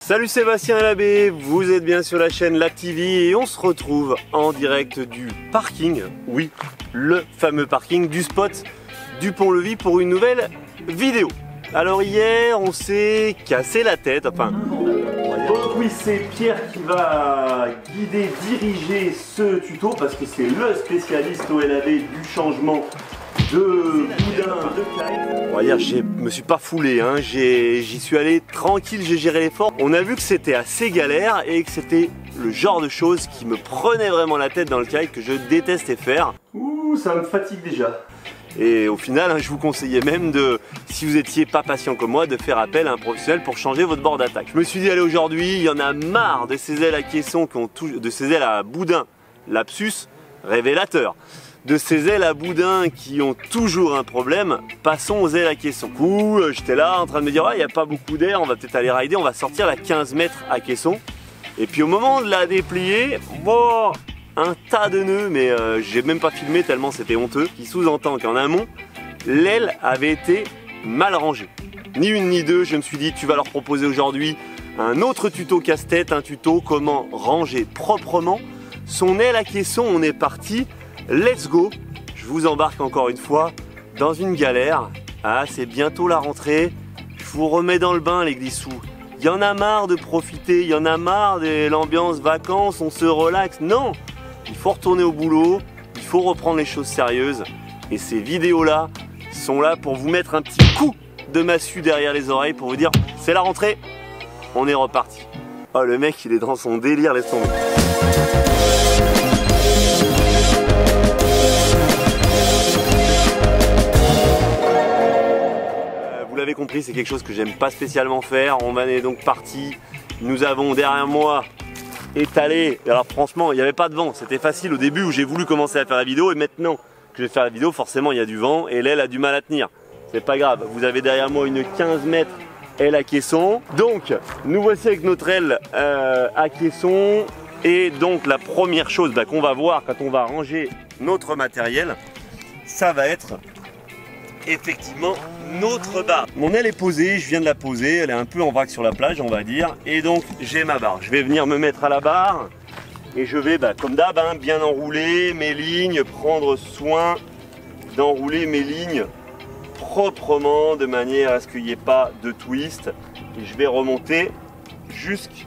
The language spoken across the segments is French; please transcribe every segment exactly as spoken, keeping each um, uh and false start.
Salut, Sébastien Labbé, vous êtes bien sur la chaîne Lac T V et on se retrouve en direct du parking, oui, le fameux parking du spot du Pont-Levis pour une nouvelle vidéo. Alors hier, on s'est cassé la tête, enfin, donc oui, c'est Pierre qui va guider, diriger ce tuto parce que c'est le spécialiste O L A B du changement de boudin de caille. Bon, hier je me suis pas foulé, hein. J'y suis allé tranquille, j'ai géré l'effort. On a vu que c'était assez galère et que c'était le genre de choses qui me prenait vraiment la tête dans le kite, que je détestais faire. Ouh, ça me fatigue déjà. Et au final, hein, je vous conseillais même de, si vous étiez pas patient comme moi, de faire appel à un professionnel pour changer votre bord d'attaque. Je me suis dit, allez, aujourd'hui, il y en a marre de ces ailes à caisson, qui ont tout, de ces ailes à boudin, lapsus révélateur. De ces ailes à boudin qui ont toujours un problème, passons aux ailes à caisson. Du coup, j'étais là en train de me dire, il ouais, n'y a pas beaucoup d'air, on va peut-être aller rider, on va sortir la quinze mètres à caisson. Et puis au moment de la déplier, bon, un tas de nœuds, mais euh, j'ai même pas filmé tellement c'était honteux, qui sous-entend qu'en amont, l'aile avait été mal rangée. Ni une ni deux, je me suis dit, tu vas leur proposer aujourd'hui un autre tuto casse-tête, un tuto comment ranger proprement son aile à caisson. On est parti. Let's go! Je vous embarque encore une fois dans une galère. Ah, c'est bientôt la rentrée. Je vous remets dans le bain, les glissous. Il y en a marre de profiter, il y en a marre de l'ambiance vacances, on se relaxe. Non! Il faut retourner au boulot, il faut reprendre les choses sérieuses. Et ces vidéos-là sont là pour vous mettre un petit coup de massue derrière les oreilles pour vous dire c'est la rentrée, on est reparti. Oh, le mec, il est dans son délire, laisse tomber. Vous l'avez compris, c'est quelque chose que j'aime pas spécialement faire. On en est donc parti. Nous avons derrière moi étalé. Alors franchement, il n'y avait pas de vent. C'était facile au début où j'ai voulu commencer à faire la vidéo. Et maintenant que je vais faire la vidéo, forcément il y a du vent et l'aile a du mal à tenir. C'est pas grave. Vous avez derrière moi une quinze mètres aile à caisson. Donc nous voici avec notre aile euh, à caisson. Et donc la première chose bah, qu'on va voir quand on va ranger notre matériel, ça va être effectivement notre barre. Mon aile est posée, je viens de la poser, elle est un peu en vrac sur la plage on va dire, et donc j'ai ma barre. Je vais venir me mettre à la barre et je vais bah, comme d'hab hein, bien enrouler mes lignes, prendre soin d'enrouler mes lignes proprement de manière à ce qu'il n'y ait pas de twist, et je vais remonter jusqu'à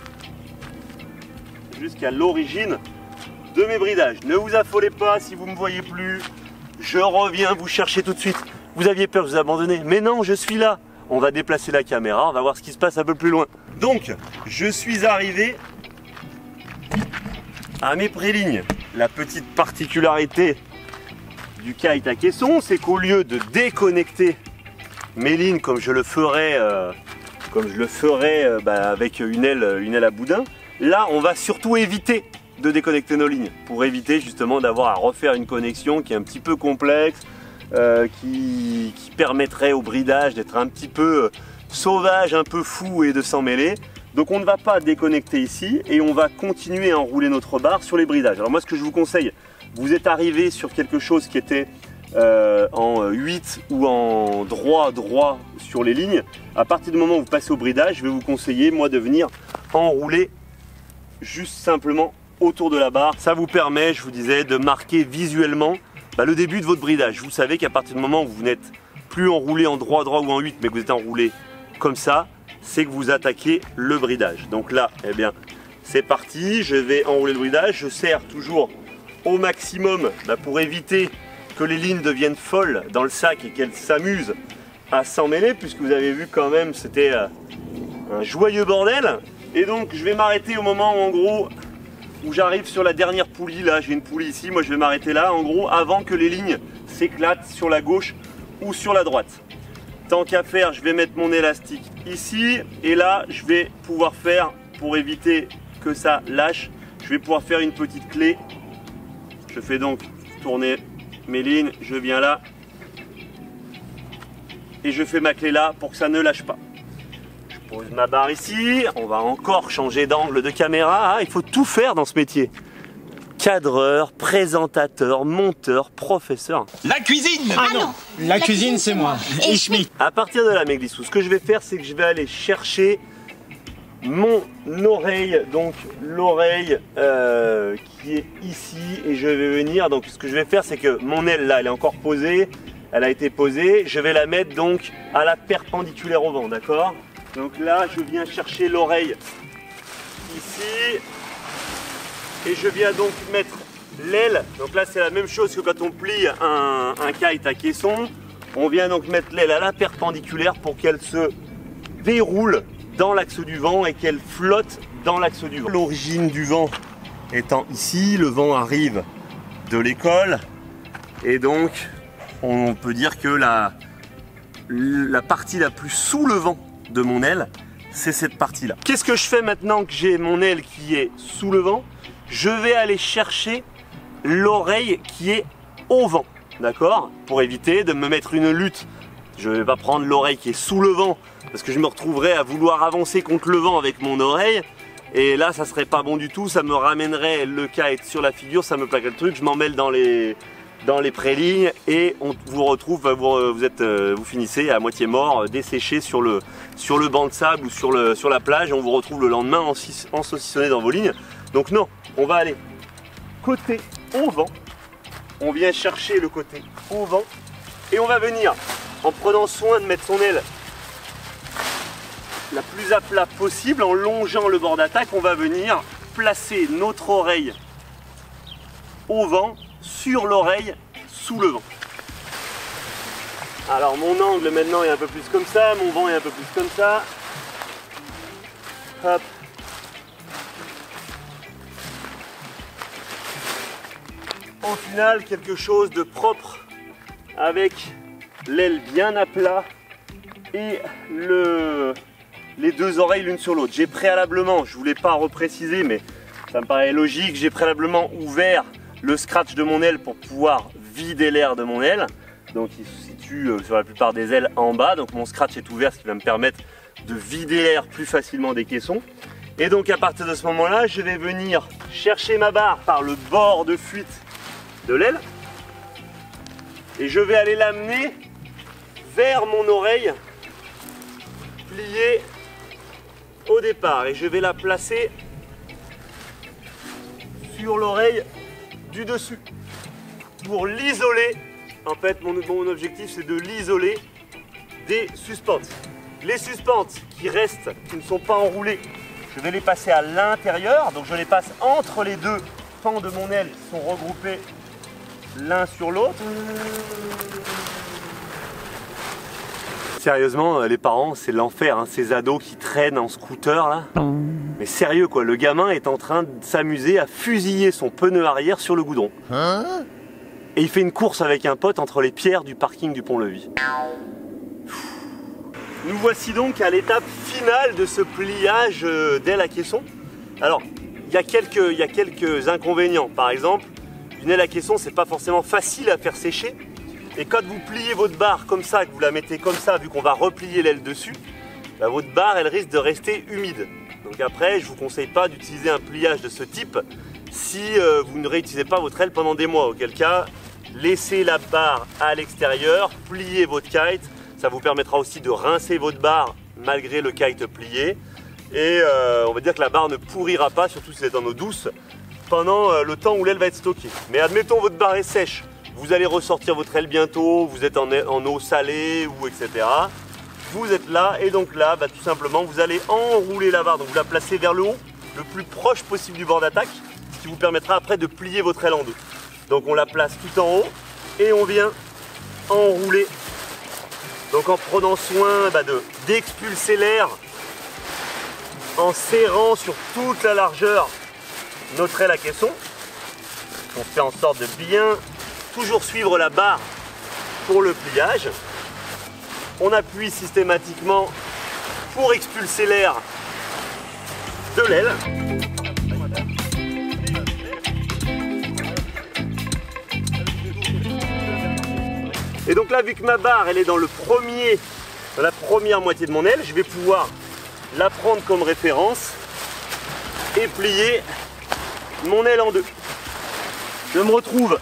jusqu'à l'origine de mes bridages. Ne vous affolez pas si vous ne me voyez plus. Je reviens vous chercher tout de suite. Vous aviez peur de vous abandonner, mais non, je suis là. On va déplacer la caméra, on va voir ce qui se passe un peu plus loin. Donc, je suis arrivé à mes prélignes. La petite particularité du kite à caisson, c'est qu'au lieu de déconnecter mes lignes comme je le ferais, euh, comme je le ferais euh, bah, avec une aile, une aile à boudin, là, on va surtout éviter de déconnecter nos lignes pour éviter justement d'avoir à refaire une connexion qui est un petit peu complexe, euh, qui, qui permettrait au bridage d'être un petit peu euh, sauvage, un peu fou et de s'en mêler. Donc on ne va pas déconnecter ici et on va continuer à enrouler notre barre sur les bridages. Alors moi ce que je vous conseille, vous êtes arrivé sur quelque chose qui était euh, en huit ou en droit droit sur les lignes. À partir du moment où vous passez au bridage, je vais vous conseiller moi de venir enrouler juste simplement autour de la barre. Ça vous permet, je vous disais, de marquer visuellement bah, le début de votre bridage. Vous savez qu'à partir du moment où vous n'êtes plus enroulé en droit droit ou en huit, mais que vous êtes enroulé comme ça, c'est que vous attaquez le bridage. Donc là, eh bien, c'est parti. Je vais enrouler le bridage. Je serre toujours au maximum bah, pour éviter que les lignes deviennent folles dans le sac et qu'elles s'amusent à s'en mêler, puisque vous avez vu quand même, c'était euh, un joyeux bordel. Et donc, je vais m'arrêter au moment où, en gros, où j'arrive sur la dernière poulie. Là j'ai une poulie ici, moi je vais m'arrêter là en gros avant que les lignes s'éclatent sur la gauche ou sur la droite. Tant qu'à faire, je vais mettre mon élastique ici et là je vais pouvoir faire, pour éviter que ça lâche, je vais pouvoir faire une petite clé. Je fais donc tourner mes lignes, je viens là et je fais ma clé là pour que ça ne lâche pas. Je pose ma barre ici, on va encore changer d'angle de caméra, il faut tout faire dans ce métier. Cadreur, présentateur, monteur, professeur. La cuisine. Ah non, La, la cuisine, c'est moi. Et Schmitt. À partir de là, mes glissous, ce que je vais faire, c'est que je vais aller chercher mon oreille, donc l'oreille euh, qui est ici, et je vais venir, donc ce que je vais faire c'est que mon aile là elle est encore posée, elle a été posée, je vais la mettre donc à la perpendiculaire au vent, d'accord? Donc là je viens chercher l'oreille ici et je viens donc mettre l'aile, donc là c'est la même chose que quand on plie un, un kite à caisson, on vient donc mettre l'aile à la perpendiculaire pour qu'elle se déroule dans l'axe du vent et qu'elle flotte dans l'axe du vent. L'origine du vent étant ici, le vent arrive de l'école et donc on peut dire que la, la partie la plus sous le vent de mon aile, c'est cette partie là. Qu'est-ce que je fais maintenant que j'ai mon aile qui est sous le vent? Je vais aller chercher l'oreille qui est au vent, d'accord? Pour éviter de me mettre une lutte. Je ne vais pas prendre l'oreille qui est sous le vent parce que je me retrouverais à vouloir avancer contre le vent avec mon oreille et là ça serait pas bon du tout, ça me ramènerait le kite sur la figure, ça me plaquerait le truc, je m'en mêle dans les, dans les prélignes et on vous retrouve, vous, vous, êtes, vous finissez à moitié mort, desséché sur le, sur le banc de sable ou sur, le, sur la plage et on vous retrouve le lendemain en, en saucissonné dans vos lignes. Donc non, on va aller côté au vent, on vient chercher le côté au vent et on va venir en prenant soin de mettre son aile la plus à plat possible, en longeant le bord d'attaque, on va venir placer notre oreille au vent sur l'oreille sous le vent. Alors mon angle maintenant est un peu plus comme ça, mon vent est un peu plus comme ça. Hop. Au final, quelque chose de propre avec l'aile bien à plat et le, les deux oreilles l'une sur l'autre. J'ai préalablement, je ne voulais pas repréciser mais ça me paraît logique, j'ai préalablement ouvert le scratch de mon aile pour pouvoir vider l'air de mon aile. Donc il se situe sur la plupart des ailes en bas, donc mon scratch est ouvert, ce qui va me permettre de vider l'air plus facilement des caissons. Et donc à partir de ce moment-là, je vais venir chercher ma barre par le bord de fuite de l'aile et je vais aller l'amener vers mon oreille pliée au départ et je vais la placer sur l'oreille du dessus pour l'isoler. En fait mon, mon objectif c'est de l'isoler des suspentes. Les suspentes qui restent, qui ne sont pas enroulées, je vais les passer à l'intérieur, donc je les passe entre les deux pans de mon aile qui sont regroupés l'un sur l'autre. Sérieusement, les parents, c'est l'enfer, hein, ces ados qui traînent en scooter là. Mais sérieux quoi, le gamin est en train de s'amuser à fusiller son pneu arrière sur le goudron. Hein? Et il fait une course avec un pote entre les pierres du parking du Pont-Levis. Nous voici donc à l'étape finale de ce pliage d'aile à caisson. Alors, il y a quelques, il y a quelques inconvénients. Par exemple, une aile à caisson, c'est pas forcément facile à faire sécher. Et quand vous pliez votre barre comme ça, que vous la mettez comme ça, vu qu'on va replier l'aile dessus, bah votre barre, elle risque de rester humide. Donc après, je vous conseille pas d'utiliser un pliage de ce type si euh, vous ne réutilisez pas votre aile pendant des mois. Auquel cas, laissez la barre à l'extérieur, pliez votre kite. Ça vous permettra aussi de rincer votre barre malgré le kite plié. Et euh, on va dire que la barre ne pourrira pas, surtout si elle est en eau douce, pendant euh, le temps où l'aile va être stockée. Mais admettons votre barre est sèche, vous allez ressortir votre aile bientôt, vous êtes en, en eau salée ou et cetera. Vous êtes là et donc là, bah, tout simplement, vous allez enrouler la barre. Donc vous la placez vers le haut, le plus proche possible du bord d'attaque, ce qui vous permettra après de plier votre aile en deux. Donc on la place tout en haut et on vient enrouler. Donc en prenant soin bah, de d'expulser l'air, en serrant sur toute la largeur notre aile à caisson. On fait en sorte de bien toujours suivre la barre pour le pliage. On appuie systématiquement pour expulser l'air de l'aile. Et donc là, vu que ma barre elle est dans le premier, dans la première moitié de mon aile, je vais pouvoir la prendre comme référence et plier mon aile en deux. Je me retrouve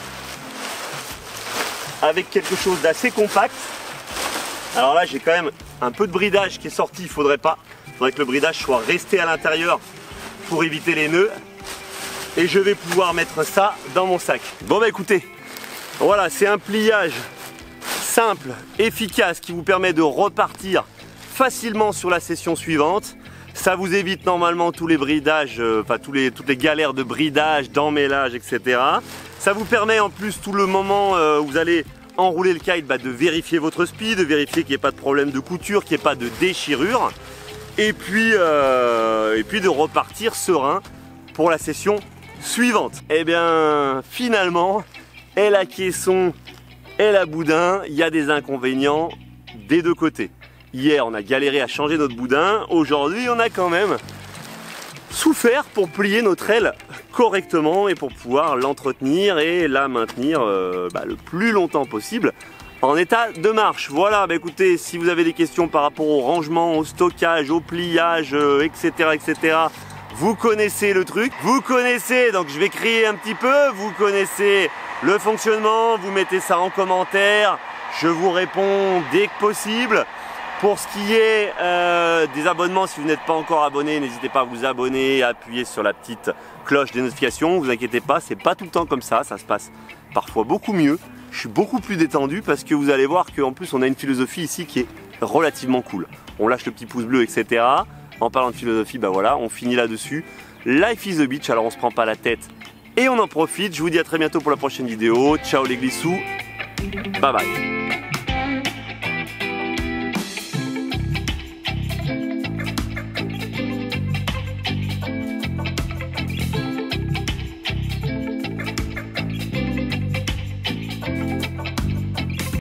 avec quelque chose d'assez compact. Alors là, j'ai quand même un peu de bridage qui est sorti, il faudrait pas. faudrait que le bridage soit resté à l'intérieur pour éviter les nœuds. Et je vais pouvoir mettre ça dans mon sac. Bon bah écoutez, voilà, c'est un pliage simple, efficace, qui vous permet de repartir facilement sur la session suivante. Ça vous évite normalement tous les bridages, euh, enfin tous les, toutes les galères de bridage, d'emmêlage, et cetera. Ça vous permet en plus tout le moment euh, où vous allez enrouler le kite, bah, de vérifier votre speed, de vérifier qu'il n'y ait pas de problème de couture, qu'il n'y ait pas de déchirure. Et puis, euh, et puis de repartir serein pour la session suivante. Et bien finalement, et la caisson et la boudin, il y a des inconvénients des deux côtés. Hier on a galéré à changer notre boudin, aujourd'hui on a quand même souffert pour plier notre aile correctement et pour pouvoir l'entretenir et la maintenir euh, bah, le plus longtemps possible en état de marche. Voilà, bah écoutez, si vous avez des questions par rapport au rangement, au stockage, au pliage, euh, et cetera, et cetera, vous connaissez le truc, vous connaissez, donc je vais crier un petit peu, vous connaissez le fonctionnement, vous mettez ça en commentaire, je vous réponds dès que possible. Pour ce qui est euh, des abonnements, si vous n'êtes pas encore abonné, n'hésitez pas à vous abonner, à appuyer sur la petite cloche des notifications. Vous inquiétez pas, c'est pas tout le temps comme ça, ça se passe parfois beaucoup mieux. Je suis beaucoup plus détendu parce que vous allez voir qu'en plus on a une philosophie ici qui est relativement cool. On lâche le petit pouce bleu, et cetera. En parlant de philosophie, bah voilà, on finit là-dessus. Life is a beach, alors on se prend pas la tête et on en profite. Je vous dis à très bientôt pour la prochaine vidéo. Ciao les glissous, bye bye.